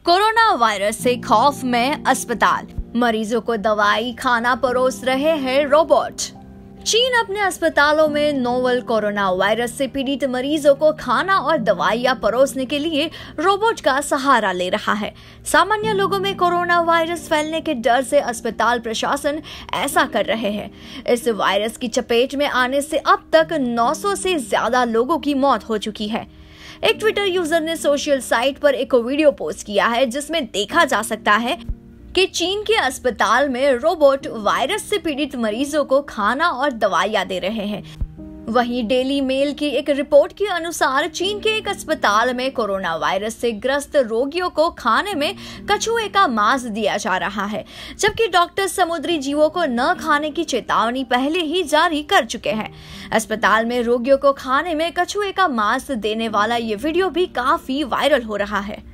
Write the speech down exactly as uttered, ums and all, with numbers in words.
Corona virus से खौफ में अस्पताल, मरीजों को दवाई खाना परोस रहे हैं रोबोट। चीन अपने अस्पतालों में नोवल कोरोना वायरस से पीड़ित मरीजों को खाना और दवाइयां परोसने के लिए रोबोट का सहारा ले रहा है। सामान्य लोगों में कोरोना वायरस फैलने के डर से अस्पताल प्रशासन ऐसा कर रहे हैं। इस वायरस की चपेट में आने से अब तक नौ सौ से ज्यादा लोगों की मौत हो चुकी है। एक ट्विटर यूजर ने सोशल साइट पर एक वीडियो पोस्ट किया है जिसमें देखा जा सकता है कि चीन के अस्पताल में रोबोट वायरस से पीड़ित मरीजों को खाना और दवाइयां दे रहे हैं। वहीं डेली मेल की एक रिपोर्ट के अनुसार चीन के एक अस्पताल में कोरोना वायरस से ग्रस्त रोगियों को खाने में कछुए का मांस दिया जा रहा है, जबकि डॉक्टर समुद्री जीवों को न खाने की चेतावनी पहले ही जारी कर चुके हैं। अस्पताल में रोगियों को खाने में कछुए का मांस देने वाला ये वीडियो भी काफी वायरल हो रहा है।